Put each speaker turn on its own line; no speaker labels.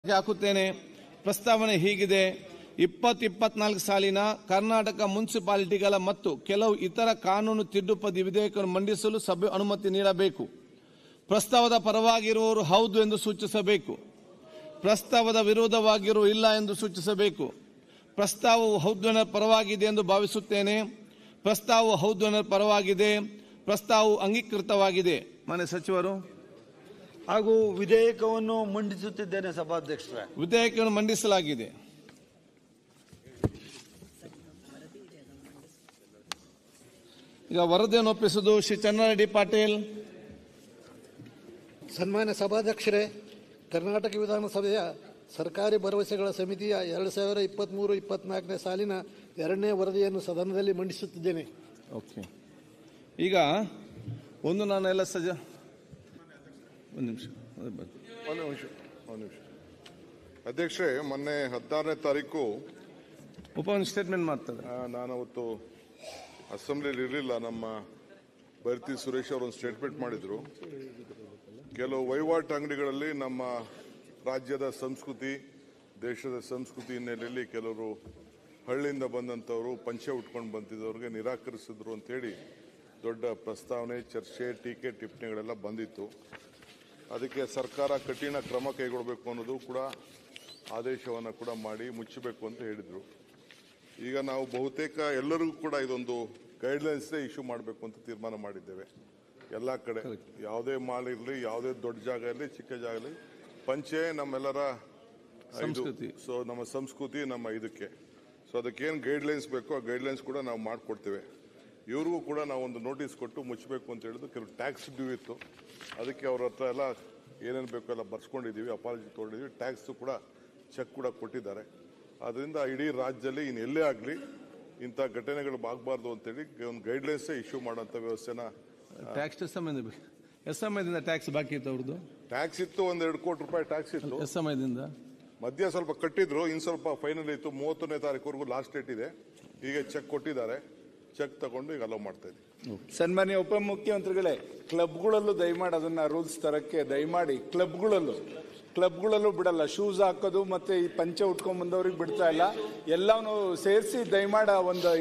ಹಾಕುತ್ತೇನೆ. ಪ್ರಸ್ತಾವನೆ ಹೀಗಿದೆ: 2024 ಸಾಲಿನ ಕರ್ನಾಟಕ ಮುನ್ಸಿಪಾಲಿಟಿಗಳ ಮತ್ತು ಕೆಲವು ಇತರ ಕಾನೂನು ತಿದ್ದುಪಡಿ ವಿಧೇಯಕವನ್ನು ಮಂಡಿಸಲು ಸಭೆ ಅನುಮತಿ ನೀಡಬೇಕು. ಪ್ರಸ್ತಾವದ ಪರವಾಗಿರುವವರು ಹೌದು ಎಂದು ಸೂಚಿಸಬೇಕು. ಪ್ರಸ್ತಾವದ ವಿರೋಧವಾಗಿರುವ ಇಲ್ಲ ಎಂದು ಸೂಚಿಸಬೇಕು. ಪ್ರಸ್ತಾವವು ಹೌದು ಪರವಾಗಿದೆ ಎಂದು ಭಾವಿಸುತ್ತೇನೆ. ಪ್ರಸ್ತಾವವು ಹೌದು ಪರವಾಗಿದೆ. ಪ್ರಸ್ತಾವವು ಅಂಗೀಕೃತವಾಗಿದೆ. ಮಾನ್ಯ ಸಚಿವರು,
ಹಾಗೂ ವಿಧೇಯಕವನ್ನು ಮಂಡಿಸುತ್ತಿದ್ದೇನೆ ಸಭಾಧ್ಯಕ್ಷರೇ.
ವಿಧೇಯಕವನ್ನು ಮಂಡಿಸಲಾಗಿದೆ. ಈಗ ವರದಿಯನ್ನು ಒಪ್ಪಿಸುವುದು ಶ್ರೀ ಚನ್ನಾರೆಡ್ಡಿ ಪಾಟೀಲ್.
ಸನ್ಮಾನ್ಯ ಸಭಾಧ್ಯಕ್ಷರೇ, ಕರ್ನಾಟಕ ವಿಧಾನಸಭೆಯ ಸರ್ಕಾರಿ ಭರವಸೆಗಳ ಸಮಿತಿಯ 2023-24ನೇ ಸಾಲಿನ 2ನೇ ವರದಿಯನ್ನು ಸದನದಲ್ಲಿ ಮಂಡಿಸುತ್ತಿದ್ದೇನೆ.
ಓಕೆ. ಈಗ ಒಂದು ನಾನೆಲ್ಲ ಒಂದು ನಿಮಿಷ
ಅಧ್ಯಕ್ಷರೇ, ಮೊನ್ನೆ 16ನೇ ತಾರೀಕು
ಸ್ಟೇಟ್ಮೆಂಟ್ ಮಾಡ್ತಾರೆ.
ನಾನು ಅವತ್ತು ಅಸೆಂಬ್ಲಿಯಲ್ಲಿ ಇರಲಿಲ್ಲ. ನಮ್ಮ ಭೈರತಿ ಸುರೇಶ್ ಅವರು ಒಂದು ಸ್ಟೇಟ್ಮೆಂಟ್ ಮಾಡಿದ್ರು. ಕೆಲವು ವಹಿವಾಟು ಅಂಗಡಿಗಳಲ್ಲಿ ನಮ್ಮ ರಾಜ್ಯದ ಸಂಸ್ಕೃತಿ, ದೇಶದ ಸಂಸ್ಕೃತಿ ಹಿನ್ನೆಲೆಯಲ್ಲಿ ಕೆಲವರು ಹಳ್ಳಿಯಿಂದ ಬಂದಂಥವರು ಪಂಚೆ ಉಟ್ಕೊಂಡು ಬಂದಿದ್ದವ್ರಿಗೆ ನಿರಾಕರಿಸಿದ್ರು ಅಂತೇಳಿ ದೊಡ್ಡ ಪ್ರಸ್ತಾವನೆ, ಚರ್ಚೆ, ಟೀಕೆ, ಟಿಪ್ಪಣಿಗಳೆಲ್ಲ ಬಂದಿತ್ತು. ಅದಕ್ಕೆ ಸರ್ಕಾರ ಕಠಿಣ ಕ್ರಮ ಕೈಗೊಳ್ಳಬೇಕು ಅನ್ನೋದು ಕೂಡ ಆದೇಶವನ್ನು ಕೂಡ ಮಾಡಿ ಮುಚ್ಚಬೇಕು ಅಂತ ಹೇಳಿದರು. ಈಗ ನಾವು ಬಹುತೇಕ ಎಲ್ಲರಿಗೂ ಕೂಡ ಇದೊಂದು ಗೈಡ್ಲೈನ್ಸೇ ಇಶ್ಯೂ ಮಾಡಬೇಕು ಅಂತ ತೀರ್ಮಾನ ಮಾಡಿದ್ದೇವೆ. ಎಲ್ಲ ಕಡೆ ಯಾವುದೇ ಮಾಲ್ ಇರಲಿ, ಯಾವುದೇ ದೊಡ್ಡ ಜಾಗ ಇರಲಿ, ಚಿಕ್ಕ ಜಾಗ ಇರಲಿ, ಪಂಚೆ ನಮ್ಮೆಲ್ಲರ
ಸಂಸ್ಕೃತಿ.
ಸೊ ನಮ್ಮ ಸಂಸ್ಕೃತಿ, ನಮ್ಮ ಇದಕ್ಕೆ. ಸೊ ಅದಕ್ಕೇನು ಗೈಡ್ಲೈನ್ಸ್ ಬೇಕೋ ಆ ಗೈಡ್ಲೈನ್ಸ್ ಕೂಡ ನಾವು ಮಾಡಿಕೊಡ್ತೇವೆ. ಇವ್ರಿಗೂ ಕೂಡ ನಾವು ಒಂದು ನೋಟಿಸ್ ಕೊಟ್ಟು ಮುಚ್ಚಬೇಕು ಅಂತ ಹೇಳಿದ್ರು. ಕೆಲವು ಟ್ಯಾಕ್ಸ್ ಡ್ಯೂ ಇತ್ತು, ಅದಕ್ಕೆ ಅವ್ರ ಹತ್ರ ಎಲ್ಲ ಏನೇನು ಬೇಕೋ ಎಲ್ಲ ಬರ್ಸ್ಕೊಂಡಿದ್ದೀವಿ, ಅಪಾಲಜಿ ತೊಗೊಂಡಿದ್ದೀವಿ, ಟ್ಯಾಕ್ಸ್ ಕೂಡ ಚೆಕ್ ಕೂಡ ಕೊಟ್ಟಿದ್ದಾರೆ. ಅದರಿಂದ ಇಡೀ ರಾಜ್ಯದಲ್ಲಿ ಎಲ್ಲೇ ಆಗಲಿ ಇಂಥ ಘಟನೆಗಳು ಆಗಬಾರ್ದು ಅಂತೇಳಿ ಒಂದು ಗೈಡ್ಲೈನ್ಸೇ ಇಶ್ಯೂ ಮಾಡೋಂಥ ವ್ಯವಸ್ಥೆನ.
ಟ್ಯಾಕ್ಸ್ ಸಮಯದಿಂದ ಟ್ಯಾಕ್ಸ್ ಬಾಕಿ ಇತ್ತು ಅವ್ರದ್ದು.
ಟ್ಯಾಕ್ಸ್ ಇತ್ತು, 1-2 ಕೋಟಿ ರೂಪಾಯಿ ಟ್ಯಾಕ್ಸ್ ಇತ್ತು.
ಸಮಯದಿಂದ
ಮಧ್ಯ ಸ್ವಲ್ಪ ಕಟ್ಟಿದ್ರು, ಇನ್ನು ಸ್ವಲ್ಪ ಫೈನಲ್ ಇತ್ತು. 31ನೇ ತಾರೀಕುವರೆಗೂ ಲಾಸ್ಟ್ ಡೇಟ್ ಇದೆ. ಈಗ ಚೆಕ್ ಕೊಟ್ಟಿದ್ದಾರೆ, ಚೆಕ್ ತಗೊಂಡು ಈಗ ಅಲೋ ಮಾಡ್ತಾ ಇದ್ದೀವಿ.
ಸನ್ಮಾನ್ಯ ಉಪಮುಖ್ಯಮಂತ್ರಿಗಳೇ, ಕ್ಲಬ್ಗಳಲ್ಲೂ ದಯಮಾಡಿ ಅದನ್ನ ರೂಲ್ಸ್ ತರಕ್ಕೆ ದಯಮಾಡಿ. ಕ್ಲಬ್ಗಳಲ್ಲೂ ಬಿಡಲ್ಲ, ಶೂಸ್ ಹಾಕೋದು ಮತ್ತೆ ಈ ಪಂಚೆ ಉಟ್ಕೊಂಡ್ ಬಂದವ್ರಿಗೆ ಬಿಡ್ತಾ ಇಲ್ಲ. ಎಲ್ಲವನ್ನೂ ಸೇರಿಸಿ ದಯಮಾಡಿ ಒಂದು